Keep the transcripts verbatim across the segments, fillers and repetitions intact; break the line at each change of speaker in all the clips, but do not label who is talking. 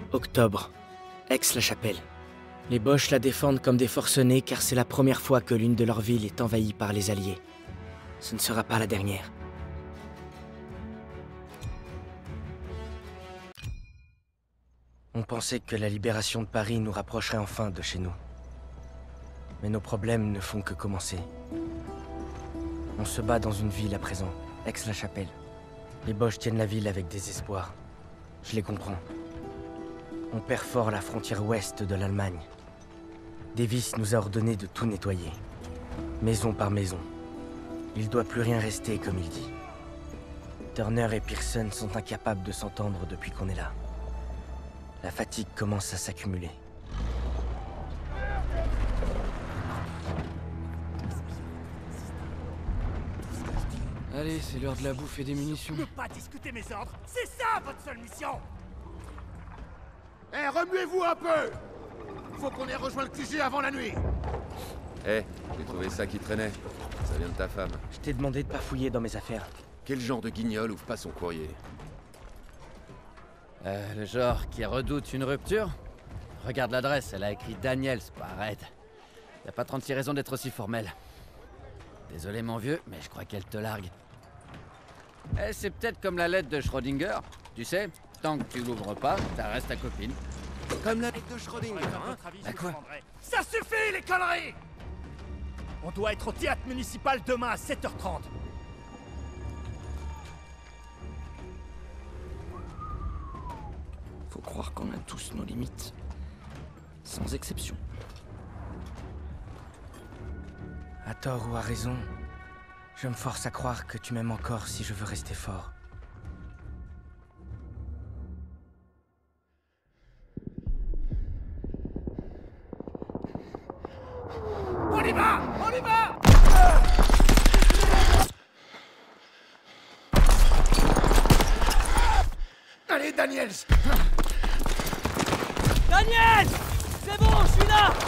Octobre. Aix-la-Chapelle. Les Boches la défendent comme des forcenés car c'est la première fois que l'une de leurs villes est envahie par les Alliés. Ce ne sera pas la dernière. On pensait que la libération de Paris nous rapprocherait enfin de chez nous. Mais nos problèmes ne font que commencer. On se bat dans une ville à présent, Aix-la-Chapelle. Les Boches tiennent la ville avec désespoir. Je les comprends. On perd fort la frontière ouest de l'Allemagne. Davis nous a ordonné de tout nettoyer, maison par maison. Il ne doit plus rien rester comme il dit. Turner et Pearson sont incapables de s'entendre depuis qu'on est là. La fatigue commence à s'accumuler.
Allez, c'est l'heure de la bouffe et des munitions.
Ne pas discuter mes ordres, c'est ça votre seule mission. Eh, remuez-vous un peu. Faut qu'on ait rejoint le Q G avant la nuit.
Eh, j'ai trouvé ça qui traînait. Ça vient de ta femme.
Je t'ai demandé de pas fouiller dans mes affaires.
Quel genre de guignol ouvre pas son courrier?
Euh, le genre qui redoute une rupture? Regarde l'adresse, elle a écrit Daniels, pas Red. Y'a pas trente-six raisons d'être aussi formel. Désolé mon vieux, mais je crois qu'elle te largue. Eh, c'est peut-être comme la lettre de Schrödinger. Tu sais, tant que tu l'ouvres pas, ça reste ta copine.
Comme la lettre de Schrödinger, hein?
Bah quoi?
Ça suffit les conneries. On doit être au théâtre municipal demain à sept heures trente.
Faut croire qu'on a tous nos limites. Sans exception. À tort ou à raison, je me force à croire que tu m'aimes encore si je veux rester fort.
On y va! On y va! Allez, Daniels!
Daniels! C'est bon, je suis là!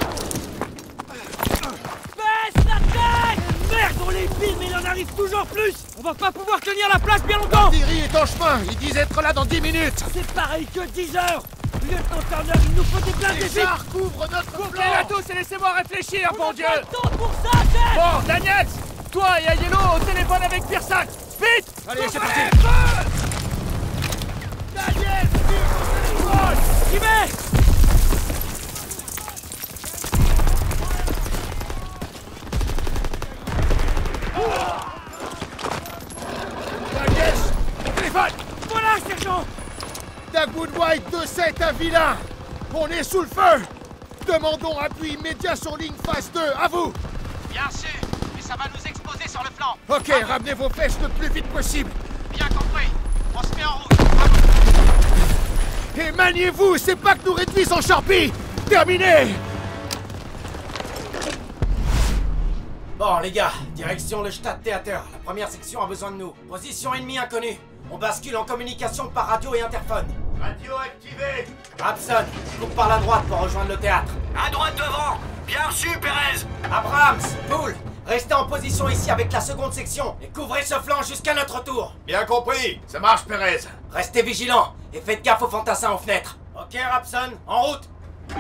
Baisse la tête! Merde, on les pile, mais il en arrive toujours plus! On va pas pouvoir tenir la place bien longtemps!
Thierry est en chemin, ils disent être là dans dix minutes!
C'est pareil que dix heures! Lieutenant Turner, il nous faut des places
Les
de
chars couvrent notre flanc!
à
tous et laissez-moi réfléchir,
On a pas le temps pour ça, chef!
Bon, Daniels! Toi et Aiello au téléphone avec Pearson! Vite! Allez, c'est parti! Daniels!
J'y vais!
Daniels! Téléphone!
Voilà, sergent!
Dagwood White deux sept à Villain! On est sous le feu! Demandons appui immédiat sur ligne phase deux, à vous!
Bien sûr, mais ça va nous exposer sur le flanc.
Ok, ramenez vos flèches le plus vite possible!
Bien compris. On se met en route.
Et maniez-vous, c'est pas que nous réduisent en charpie! Terminé!
Bon, les gars, direction le Stadttheater. La première section a besoin de nous. Position ennemie inconnue. On bascule en communication par radio et interphone.
Radio activée!
Rapson, coupe par la droite pour rejoindre le théâtre.
À droite devant. Bien reçu, Pérez.
Abrams, Poole, restez en position ici avec la seconde section et couvrez ce flanc jusqu'à notre tour.
Bien compris! Ça marche, Pérez!
Restez vigilants et faites gaffe aux fantassins aux fenêtres. Ok, Rapson, en route.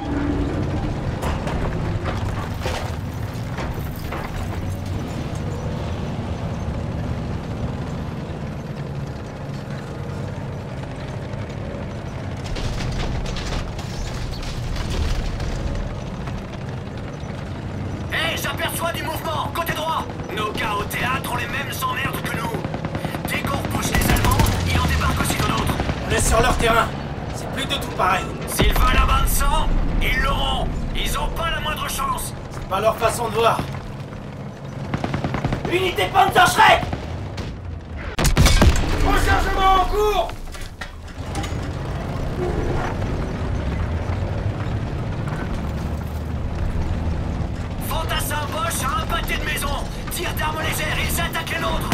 Hé, j'aperçois du mouvement. Côté droit. Nos gars au théâtre ont les mêmes emmerdes que nous. Dès qu'on repousse les Allemands, ils en débarquent aussi de nôtres.
On est sur leur terrain. C'est plus du tout pareil.
S'ils veulent un bain de sang, ils l'auront. Ils ont pas la moindre chance.
C'est pas leur façon de voir. Unité Panzerschreck!
Rechargement en cours!
Fantassin Bosch a un pâté de maison. Tire d'armes légères, ils attaquent les nôtres.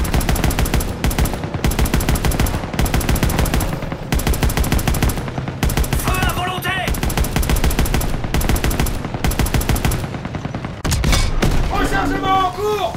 Feu à volonté.
Rechargement en cours!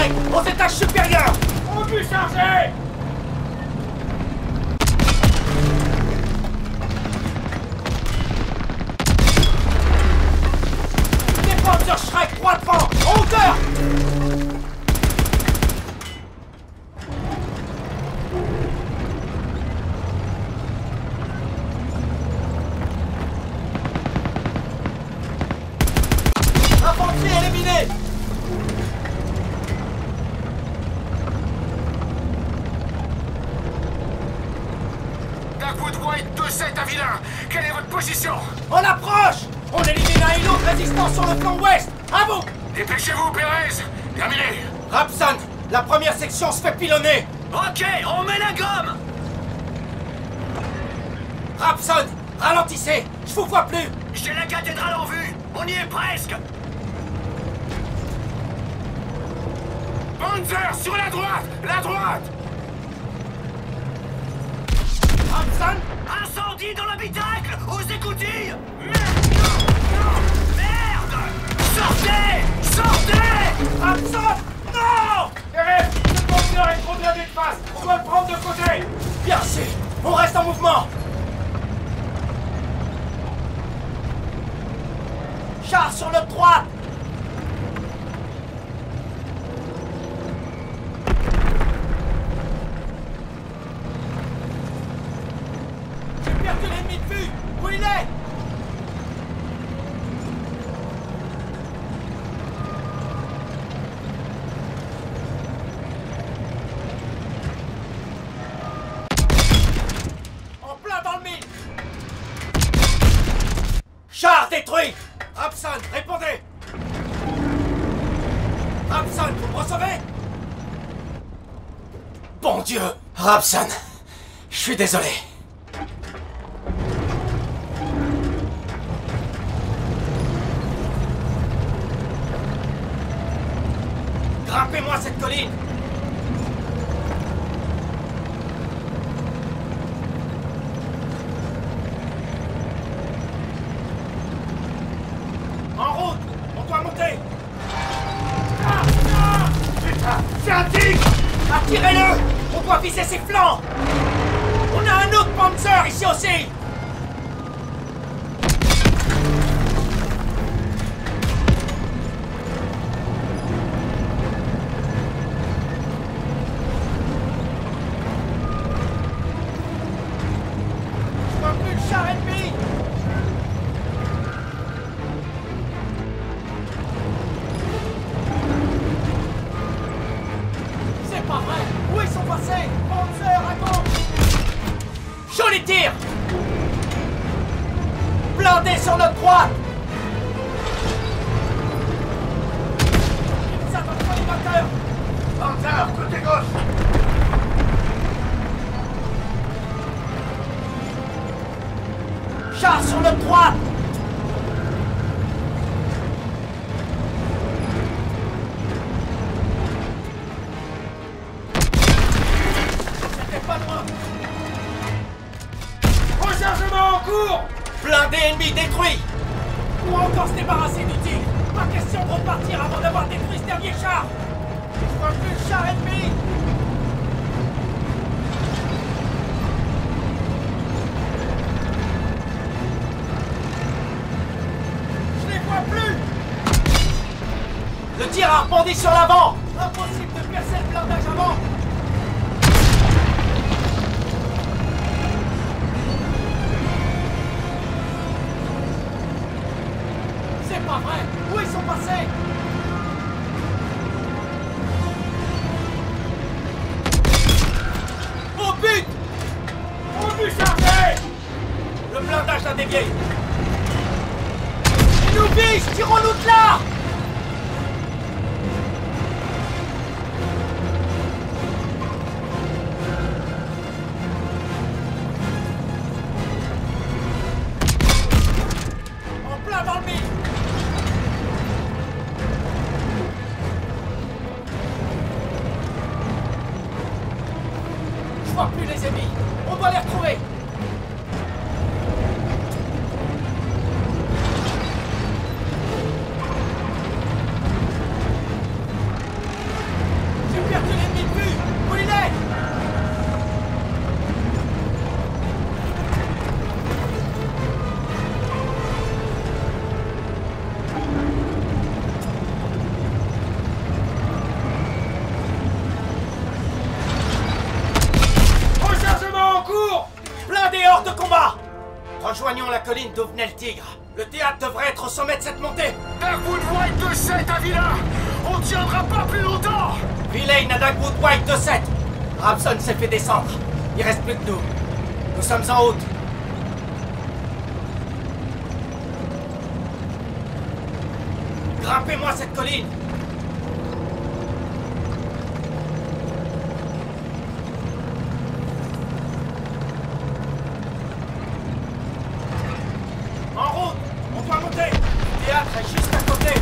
Shrek, aux étages supérieurs!
Obus chargé!
Défense sur Shrek, trois de francs, en hauteur! Infanterie éliminée!
Darkwood White deux sept à Vilain, quelle est votre position?
On approche! On élimine un îlot de résistance sur le flanc ouest! À vous!
Dépêchez-vous, Pérez! Terminé!
Rapson, la première section se fait pilonner!
Ok, on met la gomme!
Rapson, ralentissez! Je vous vois plus!
J'ai la cathédrale en vue! On y est presque!
Panzer, sur la droite! La droite!
Rapson,
Incendie dans l'habitacle! Aux écoutilles! Merde! Non! Non! Merde! Sortez! Sortez!
Rapson! Non!
Pérez, ce panzer est trop blindé de face! On doit le prendre de côté!
Bien sûr! On reste en mouvement! Char sur notre droite! J'ai perdu l'ennemi de vue! Où il est? En plein dans le mille! Char détruit! Rapson, répondez! Rapson, vous me recevez? Bon Dieu! Rapson, je suis désolé. Grimpez-moi cette colline! En route! On doit monter! Ah, ah, putain! C'est un tigre! Attirez-le! On doit viser ses flancs! On a un autre Panzer ici aussi! Je vois plus le char ennemi! C'est pas vrai! Où ils sont passés? Panzer à gauche! Joli tir! Blindé sur notre droite! Ça va pas les batteurs!
Panzer, côté gauche!
Char sur notre droite! C'était pas loin!
Rechargement en cours!
Blindé ennemi détruit! On va encore se débarrasser du tigre! Pas question de repartir avant d'avoir détruit ce dernier char! Je vois plus le char ennemi! Je les vois plus! Le tir a rebondi sur l'avant! Impossible de percer le blindage avant! C'est pas vrai! Où ils sont passés? Au but!
Au but chargé!
Le blindage a dévié! Ils nous visent! Tirons-nous de là! En plein dans le mille! Je vois plus les ennemis! On doit les retrouver! colline d'où venait le tigre. Le théâtre devrait être au sommet de cette montée.
Dagwood White deux sept à Villa. On tiendra pas plus longtemps.
Villain à Dagwood White deux sept. Ramson s'est fait descendre. Il reste plus que nous. Nous sommes en route. Grimpez-moi cette colline. En route. On doit monter. Le théâtre est juste à côté.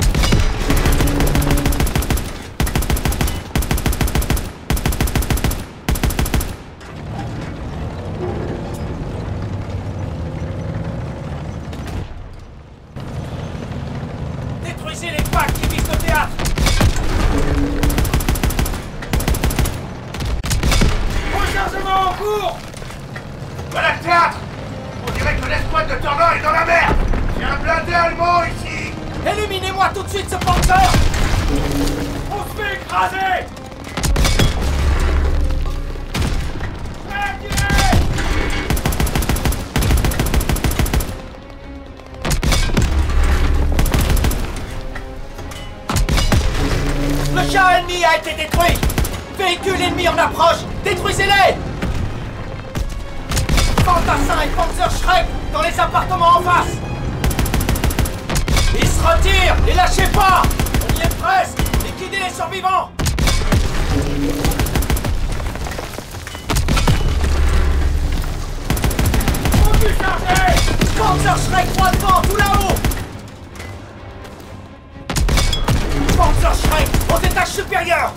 Détruisez les packs qui visent le théâtre. Rechargement en cours.
Voilà le théâtre. On dirait que l'escouade de Turner est dans la merde. Il y a un blindé allemand ici.
Éliminez-moi tout de suite ce panzer.
On se fait écraser.
Le char ennemi a été détruit. Véhicule ennemi en approche. Détruisez-les. Fantassin et Panzer Shrek dans les appartements en face. Ils se retirent. Les lâchez pas. On y est presque. Liquidez les survivants. On peut charger. Panzer Shrek droit devant, tout là-haut. Panzer Shrek aux étages supérieurs.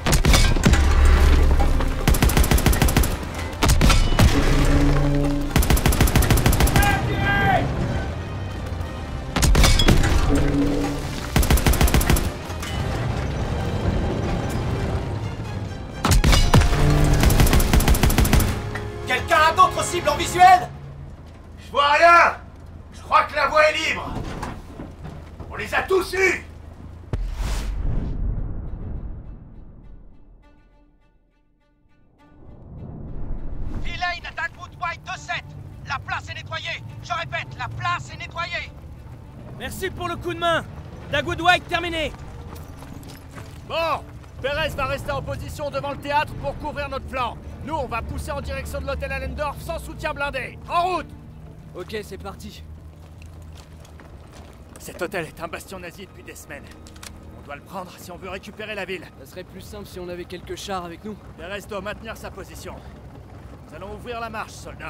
Quelqu'un a d'autres cibles en visuel?
Je vois rien. Je crois que la voie est libre. On les a tous eus.
Villain à Dagwood White deux sept. La place est nettoyée. Je répète, la place est nettoyée.
Merci pour le coup de main. Dagwood White terminé.
Bon, Perez va rester en position devant le théâtre pour couvrir notre flanc. Nous, on va pousser en direction de l'hôtel Allendorf sans soutien blindé. En route!
Ok, c'est parti.
Cet hôtel est un bastion nazi depuis des semaines. On doit le prendre si on veut récupérer la ville.
Ça serait plus simple si on avait quelques chars avec nous.
Perez doit maintenir sa position. Nous allons ouvrir la marche, soldats.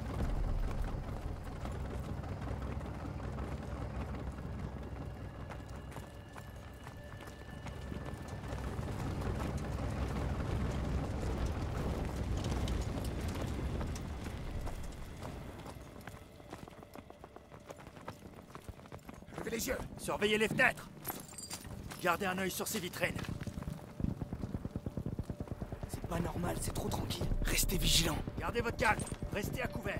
Levez les yeux.
Surveillez les fenêtres. Gardez un œil sur ces vitrines.
C'est pas normal, c'est trop tranquille. Restez vigilants.
Gardez votre calme. Restez à couvert.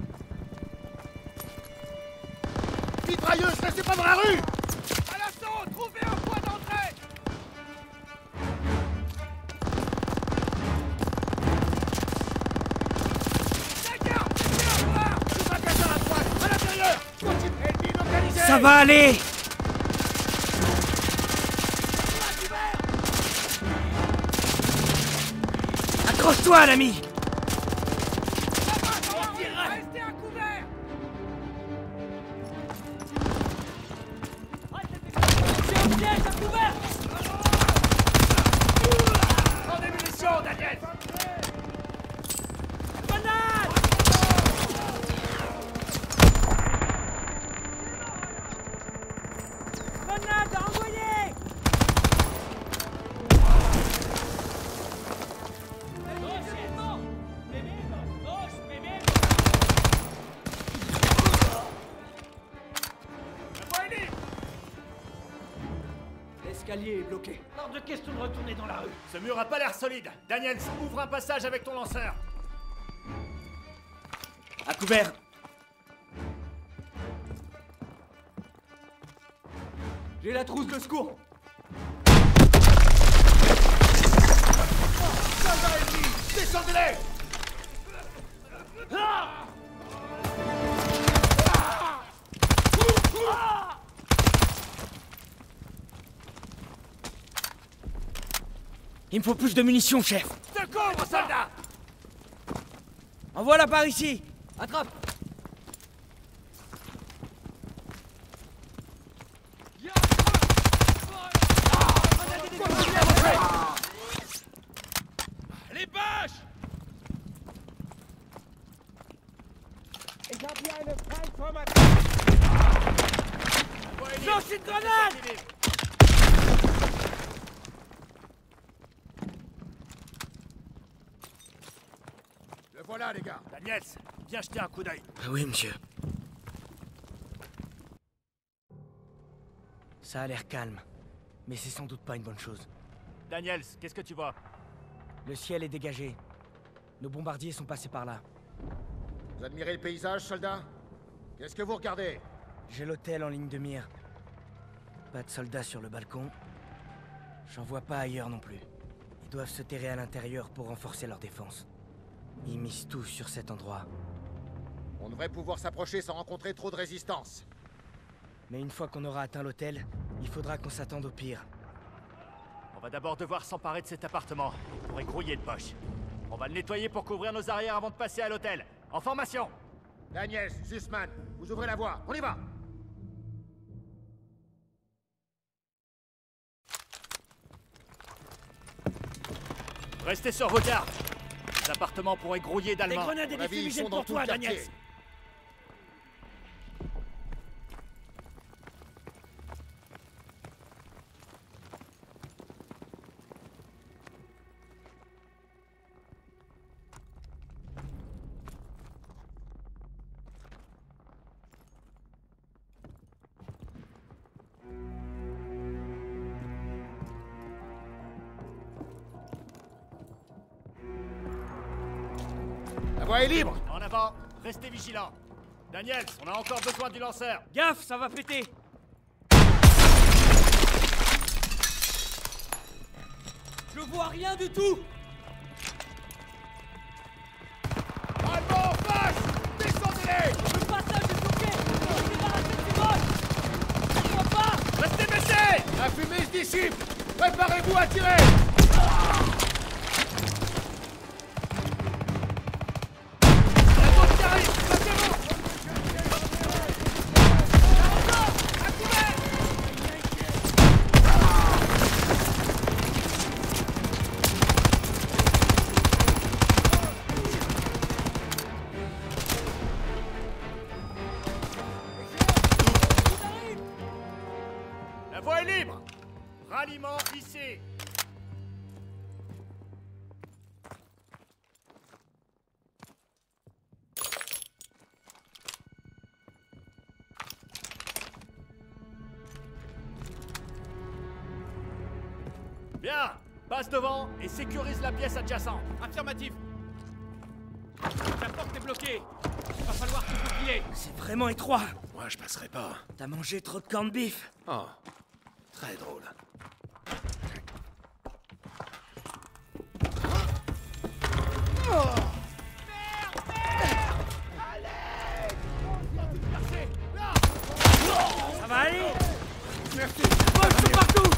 Mitrailleuse, restez pas dans la rue.
À l'assaut, trouvez un point d'entrée. Dégage, dégage, voir.
Tout magasin à droite, à l'intérieur. Ennemi localisé.
Ça va aller. Accroche-toi, l'ami.
Restez à couvert.
C'est un piège à couvert.
Prends des munitions, Daniel.
Grenade. Grenade à envoyer. L'escalier est bloqué.
Hors de question de retourner dans la rue.
Ce mur a pas l'air solide. Daniels, ouvre un passage avec ton lanceur.
À couvert. J'ai la trousse de secours.
Soldats ennemis, descendez-les.
Il me faut plus de munitions, chef.
Secours, soldat!
Envoie-la par ici. Attrape.
Les bâches!
Lance une grenade!
Le voilà, les gars.
Daniels, viens jeter un coup d'œil.
Oui, monsieur. Ça a l'air calme, mais c'est sans doute pas une bonne chose.
Daniels, qu'est-ce que tu vois?
Le ciel est dégagé. Nos bombardiers sont passés par là.
Vous admirez le paysage, soldats? Qu'est-ce que vous regardez?
J'ai l'hôtel en ligne de mire. Pas de soldats sur le balcon. J'en vois pas ailleurs non plus. Ils doivent se terrer à l'intérieur pour renforcer leur défense. Ils misent tout sur cet endroit.
On devrait pouvoir s'approcher sans rencontrer trop de résistance.
Mais une fois qu'on aura atteint l'hôtel, il faudra qu'on s'attende au pire.
On va d'abord devoir s'emparer de cet appartement pour y grouiller le poche. On va le nettoyer pour couvrir nos arrières avant de passer à l'hôtel. En formation!
Daniels, Sussman, vous ouvrez la voie. On y va!
Restez sur vos gardes. Les appartements pourront être grouillés
Des
d'Allemands.
grenades et
À mon
des
avis, ils
fumigènes
sont dans
pour
tout
toi,
le quartier.
Daniels.
La voie est libre!
En avant, restez vigilants. Daniels, on a encore besoin du lanceur.
Gaffe, ça va péter. Je vois rien du tout.
Allemand en face! Descendez-les!
Le passage est bloqué. On se débarrasse de ces bottes. Je vois pas.
Restez baissés!
La fumée se dissipe! Préparez-vous à tirer!
La bombe qui arrive! Placez-vous! À couvert! La voie est libre! Ralliement ici! Bien! Passe devant et sécurise la pièce adjacente.
Affirmatif. La porte est bloquée. Il va falloir tout faufiler.
C'est vraiment étroit.
Moi, je passerai pas.
T'as mangé trop de corned beef.
Oh, très drôle.
Ça va aller. Merci. Poche de partout.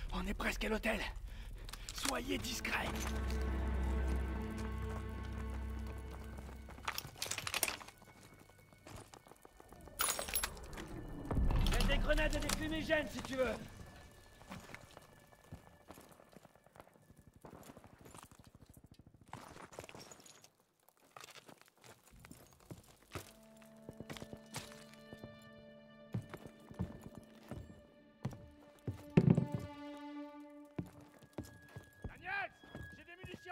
On est presque à l'hôtel. Soyez discrets.
Il y a des grenades et des fumigènes si tu veux.
Daniel, j'ai des munitions.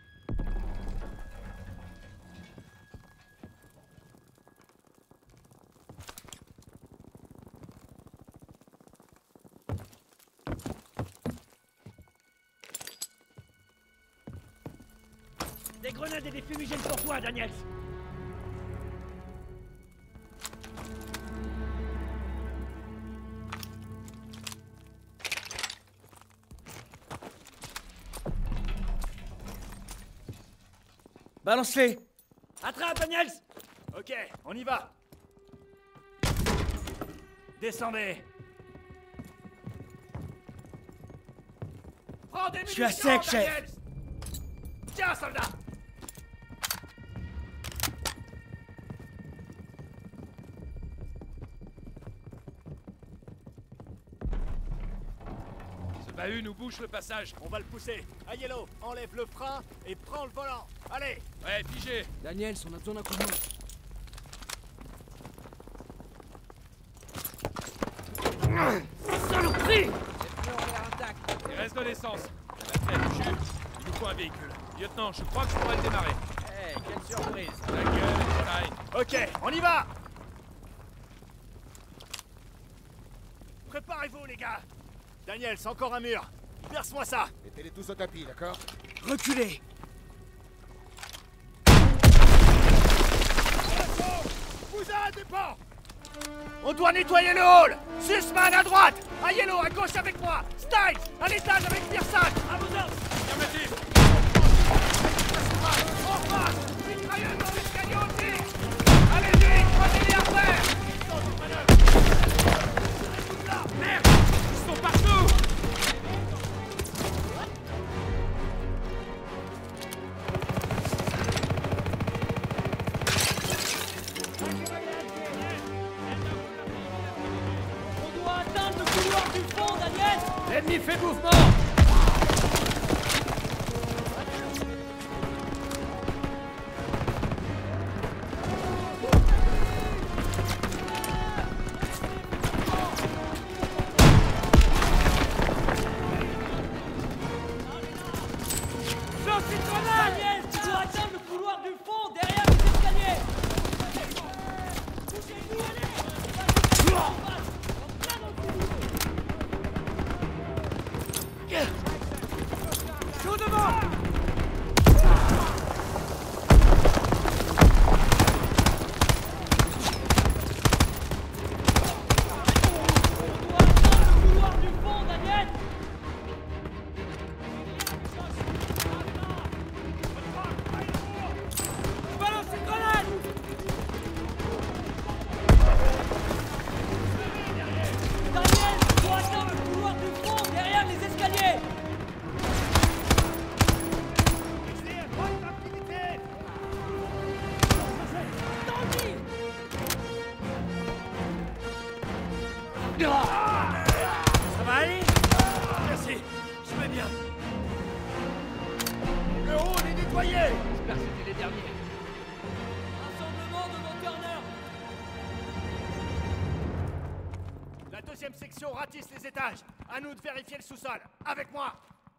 Des grenades et des fumigènes pour toi, Daniels.
Balance-les!
Attrape, Daniels.
Ok, on y va. Descendez. Prends des
Je suis à
munitions,
sec, chef.
Daniels. Tiens, soldat.
Ce bahut nous bouche le passage.
On va le pousser. À Yellow, enlève le frein et prends le volant. Allez.
Ouais, pigé.
Daniels, on a besoin d'un coup de main. Saloperie!
Il reste de l'essence. La batterie a du jus. Il nous faut un véhicule. Lieutenant, je crois que je pourrais le démarrer.
Hey, quelle surprise!
La gueule, Einstein.
Ok, on y va. Préparez-vous, les gars. Daniel, c'est encore un mur. Verse-moi ça.
Mettez-les tous au tapis, d'accord?
Reculez!
Vous a dépend. On doit nettoyer le hall. Sussman à droite. À Yellow, à gauche avec moi. Styles, à l'étage avec Pearson. À vos ordres.
Affirmatif.
En face. Mitrailleuse dans l'escalier aussi. Allez-y, prenez-les après.
Merde. Ils sont partout.
On doit atteindre le couloir du fond, Daniels.
L'ennemi fait mouvement!
Lance une grenade! Daniels, tu dois atteindre le couloir du fond, derrière les escaliers. Bougez-vous, allez. En plein dans le couloir. Chaud devant! On doit atteindre le couloir du fond, Daniel! Balance une grenade! Daniel, tu dois atteindre le couloir du fond, derrière les escaliers! Tanguy! Ça va aller?
Merci, je vais bien. Le hall est nettoyé.
J'espère que c'était les derniers.
Rassemblement devant Turner!
La deuxième section ratisse les étages. À nous de vérifier le sous-sol. Avec moi.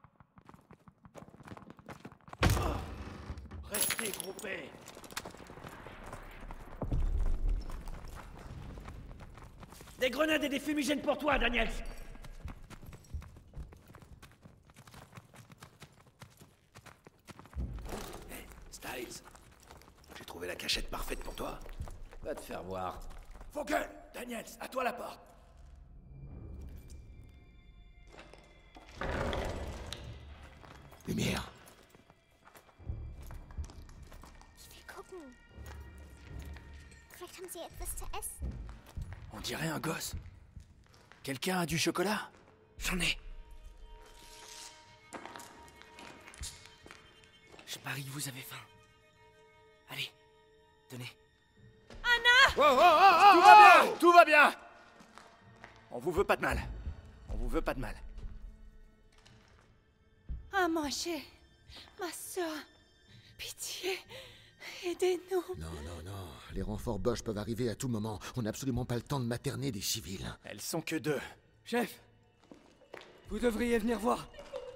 Restez groupés.
Des grenades et des fumigènes pour toi, Daniels!
Styles, j'ai trouvé la cachette parfaite pour toi.
Va te faire voir.
Vogel, Daniels, à toi la porte.
Lumière.
Ich will gucken. Vielleicht haben sie etwas zu essen.
On dirait un gosse. Quelqu'un a du chocolat?
J'en ai. Paris, vous avez faim. Allez, tenez.
Anna!
Oh, oh, oh, oh, tout va bien! Tout va bien! On vous veut pas de mal. On vous veut pas de mal.
À manger. Ma soeur. Pitié. Aidez-nous.
Non, non, non. Les renforts Bosch peuvent arriver à tout moment. On n'a absolument pas le temps de materner des civils.
Elles sont que deux.
Chef, vous devriez venir voir.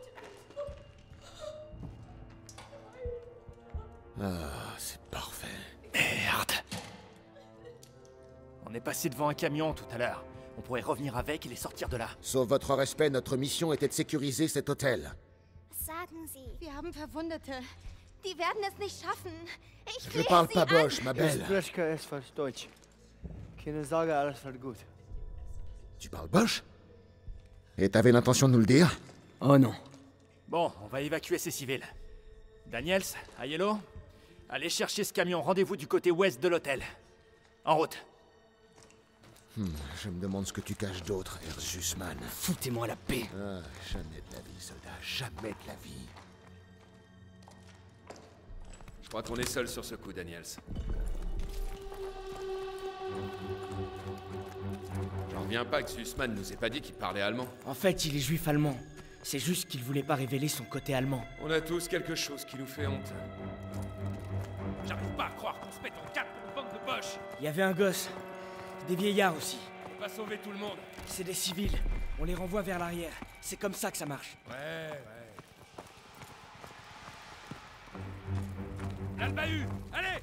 Ah, c'est parfait.
Merde. On est passé devant un camion tout à l'heure. On pourrait revenir avec et les sortir de là.
Sauf votre respect, notre mission était de sécuriser cet hôtel.
Sagen Sie.
Wir haben Verwundete. Die werden es nicht schaffen. Ich
Je
flehe
parle
Sie
pas
an.
Bosch, ma belle.
spreche etwas Deutsch. Keine Sorge, alles wird gut.
Tu parles Bosch? Et t'avais l'intention de nous le dire?
Oh non.
Bon, on va évacuer ces civils. Daniels, Aiello, allez chercher ce camion. Rendez-vous du côté ouest de l'hôtel. En route.
Hmm, je me demande ce que tu caches d'autre, Ersusman.
Foutez-moi la paix.
Ah, jamais de la vie, soldat, jamais de la vie.
Je crois qu'on est seul sur ce coup, Daniels. J'en reviens pas que Sussman nous ait pas dit qu'il parlait allemand.
En fait, il est juif allemand. C'est juste qu'il voulait pas révéler son côté allemand.
On a tous quelque chose qui nous fait honte.
J'arrive pas à croire qu'on se mette en quatre pour une bande de Bosch.
Il y avait un gosse. Des vieillards aussi.
On va sauver tout le monde.
C'est des civils. On les renvoie vers l'arrière. C'est comme ça que ça marche.
Ouais, ouais. Là le bahut. Allez.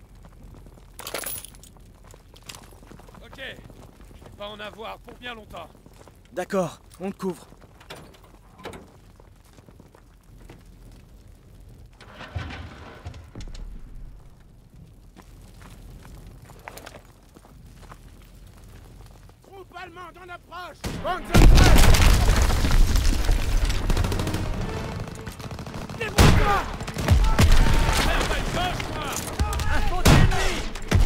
Ok. Je vais pas en avoir pour bien longtemps.
D'accord, on te couvre.
Troupe allemande en approche!
Débrouille-toi. Merde, à gauche, moi.
Un fond ennemi.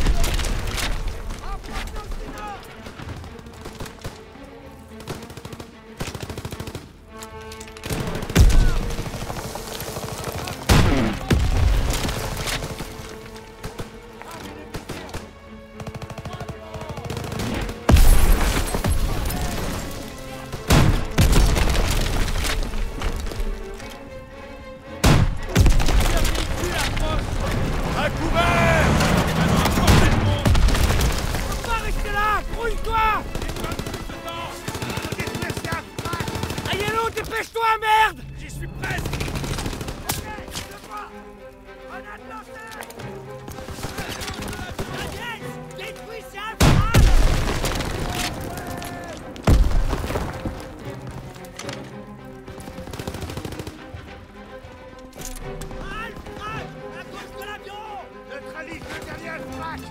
Dépêche-toi, merde!
J'y suis presque.
Neutralise le dernier frac!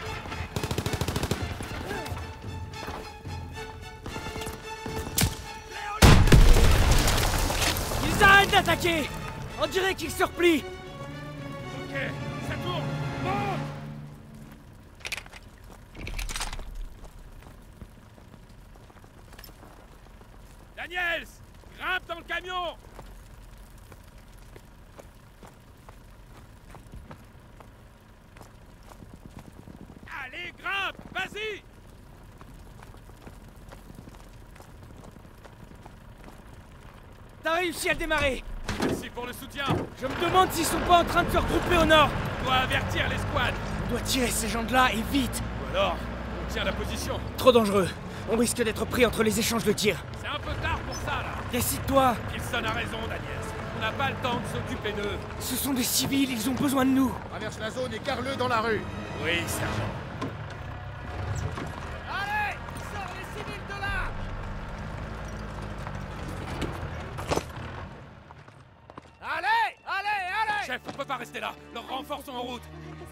Ils arrêtent d'attaquer! On dirait qu'ils se replient!
Ok, ça tourne. Bon. Daniels, grimpe dans le camion. Allez, grimpe, vas-y.
T'as réussi à démarrer!
Merci pour le soutien.
Je me demande s'ils sont pas en train de se regrouper au nord!
On doit avertir l'escouade.
On doit tirer ces gens de là et vite!
Ou alors, on tient la position.
Trop dangereux. On risque d'être pris entre les échanges de tirs.
C'est un peu tard pour ça, là.
Décide-toi!
Kilson a raison, Daniels. On n'a pas le temps de s'occuper d'eux.
Ce sont des civils, ils ont besoin de nous!
Traverse la zone et carre-le dans la rue.
Oui, sergent.
Allez! Sors les civils de là!
Allez! Allez! Allez!
Chef, on peut pas rester là. Leurs renforts sont en route.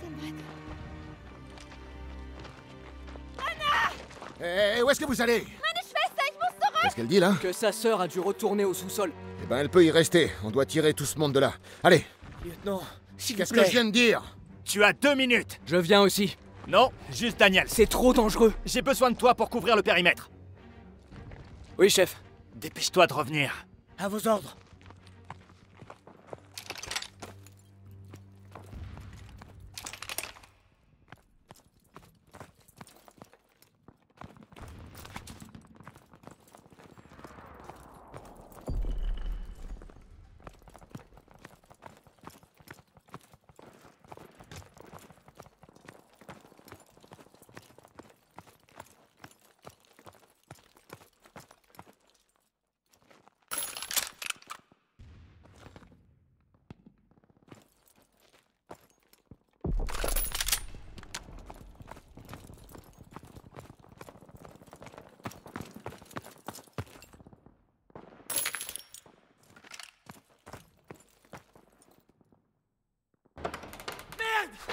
Eh, où est-ce que vous allez?
Meine Schwester, ich muss zurück!
Qu'est-ce qu'elle dit, là?
Que sa sœur a dû retourner au sous-sol.
Eh ben, elle peut y rester. On doit tirer tout ce monde de là. Allez!
Lieutenant, s'il vous
Qu'est-ce que
plaît.
je viens de dire?
Tu as deux minutes.
Je viens aussi.
Non, juste Daniels.
C'est trop dangereux.
J'ai besoin de toi pour couvrir le périmètre.
Oui, chef.
Dépêche-toi de revenir.
À vos ordres.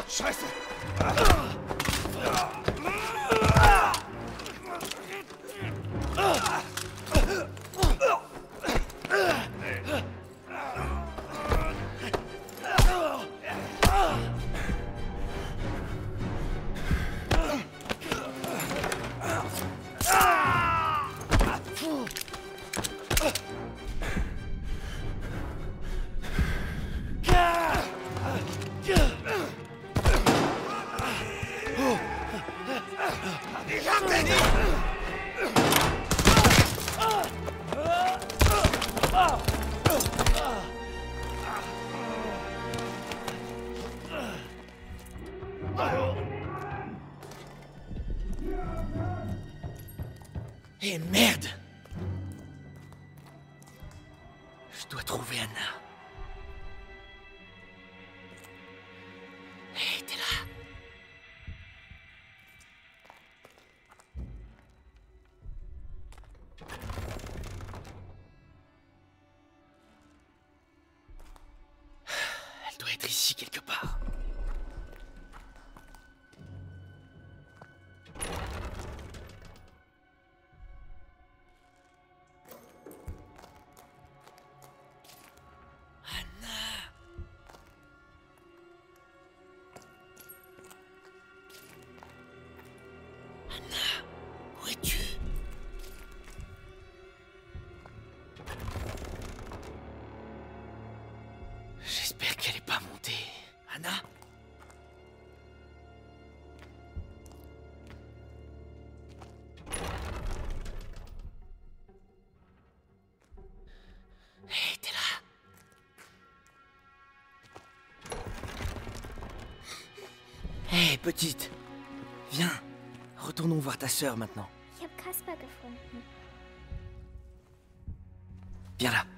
Scheiße!
Eh merde! Je dois trouver Anna. Hé, hey, t'es là? Elle doit être ici quelque part. J'espère qu'elle est pas montée. Anna? Hé, hey, t'es là? Hé, hey, petite. Viens. Retournons voir ta sœur maintenant.
Ich habe Kasper gefunden.
Viens là.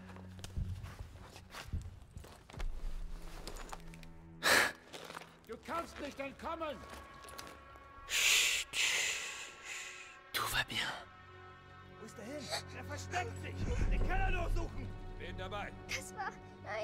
Du kannst nicht entkommen!
Chut, chut. Tout va bien.
Wo ist er hin? Er versteckt sich! Den Keller durchsuchen!
Bin dabei.
Kasper, nein.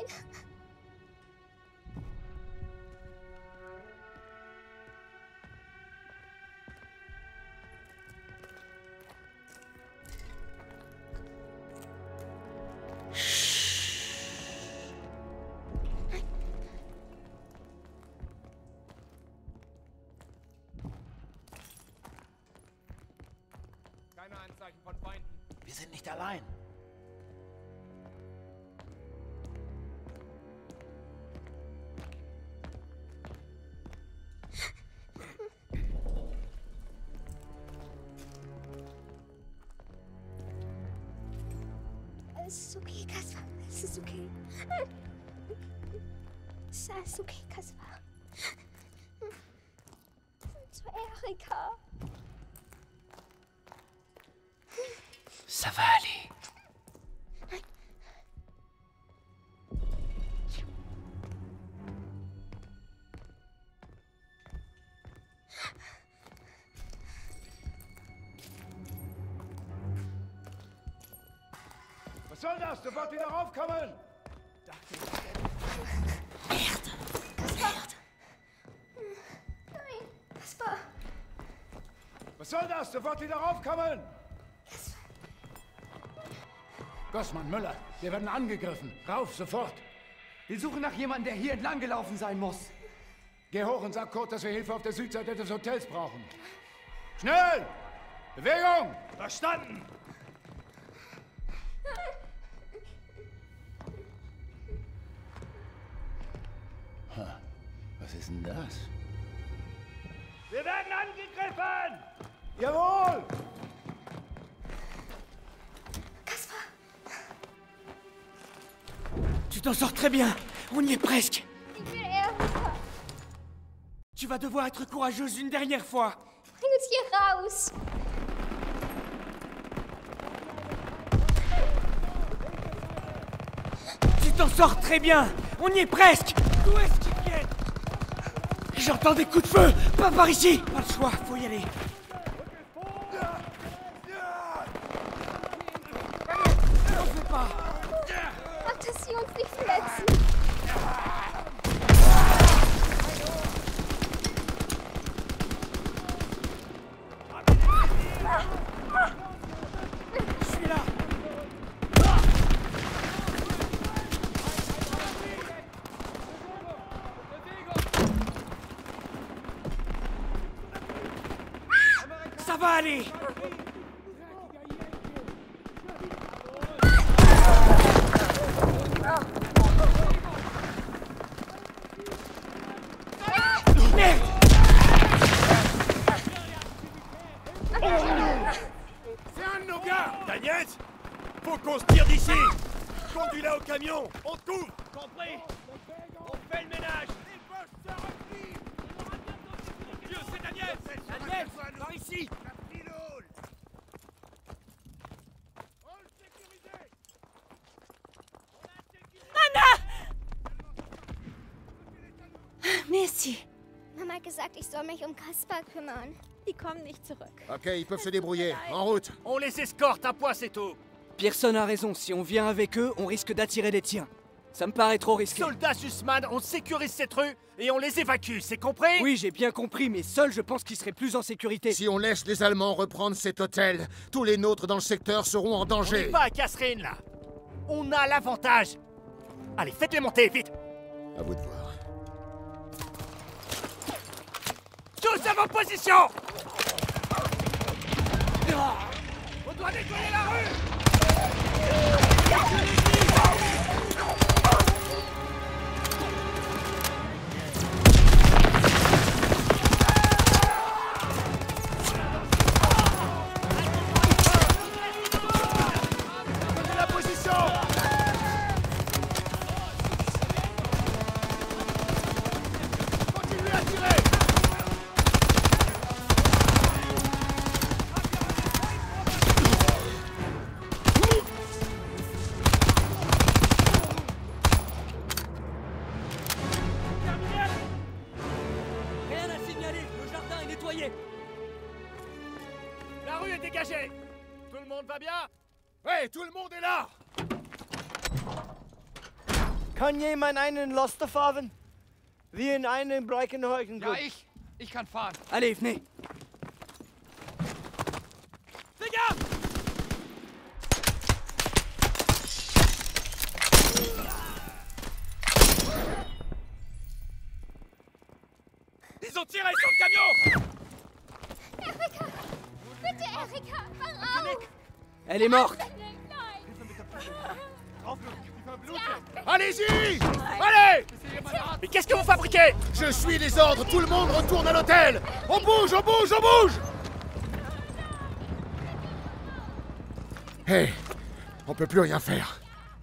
Keine Anzeichen von Feinden.
Wir sind nicht allein.
Es ist okay, Kasper. Es ist okay. Es ist alles okay, Kasper. Zu Erika.
Ça va aller.
Was soll das? Sofort wieder raufkommen!
Merde. Kasper. Nein, Kasper.
Was soll das? Sofort wieder raufkommen! Gossmann, Müller, wir werden angegriffen. Rauf, sofort!
Wir suchen nach jemandem, der hier entlang gelaufen sein muss.
Geh hoch und sag Kurt, dass wir Hilfe auf der Südseite des Hotels brauchen. Schnell! Bewegung!
Verstanden!
Was ist denn das?
Wir werden angegriffen!
Jawohl!
Kasper.
Tu t'en sors très bien. On y est presque.
Ich will Erika.
Tu vas devoir être courageuse une dernière fois.
Bring uns hier raus.
Tu t'en sors très bien. On y est presque. D'où est-ce qu'ils viennent? J'entends des coups de feu. Pas par ici. Pas le choix. Faut y aller. N'en fais pas.
Mach, dass sie uns nicht verletzen.
pas aller! Merde!
C'est un de nos gars! Daniel! Faut qu'on se tire d'ici! Conduis-la au camion! On te couvre!
Compris! On fait le ménage!
Dieu, c'est Daniel!
Daniel, par ici!
Merci.
Mama hat gesagt, ich soll mich um Kaspar kümmern.
Die kommen nicht zurück.
Ok, ils peuvent se débrouiller. En route!
On les escorte, un point c'est tout.
Pearson a raison, si on vient avec eux, on risque d'attirer les tiens. Ça me paraît trop risqué.
Soldats Sussman, on sécurise cette rue et on les évacue, c'est compris?
Oui, j'ai bien compris, mais seul, je pense qu'ils seraient plus en sécurité.
Si on laisse les Allemands reprendre cet hôtel, tous les nôtres dans le secteur seront en
On
danger.
n'est pas à Catherine, là. On a l'avantage. Allez, faites-les monter, vite.
À vous de voir.
Tous à vos positions. On doit nettoyer la rue.
Prenez la position! Continuez à tirer!
Rien à signaler, le jardin est nettoyé.
La rue est dégagée. Tout le monde va bien?
Ouais, tout le monde est là!
Kann jemand einen Laster fahren? Wir in einen Breckenhäusen.
Ja, ich. Ich kann fahren.
Allez, venez.
Fais gaffe!
Ils ont tiré sur le camion!
Erika! Bitte, Erika! Mach auf!
Elle est morte.
Allez-y! Allez!
Mais qu'est-ce que vous fabriquez?
Je suis les ordres, tout le monde retourne à l'hôtel! On bouge, on bouge, on bouge! Hé! Hey, on peut plus rien faire.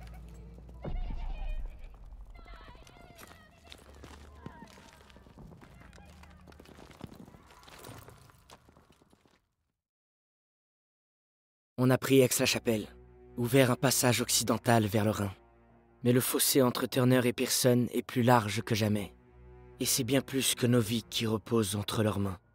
On a pris Aix-la-Chapelle, ouvert un passage occidental vers le Rhin. Mais le fossé entre Turner et Pearson est plus large que jamais. Et c'est bien plus que nos vies qui reposent entre leurs mains.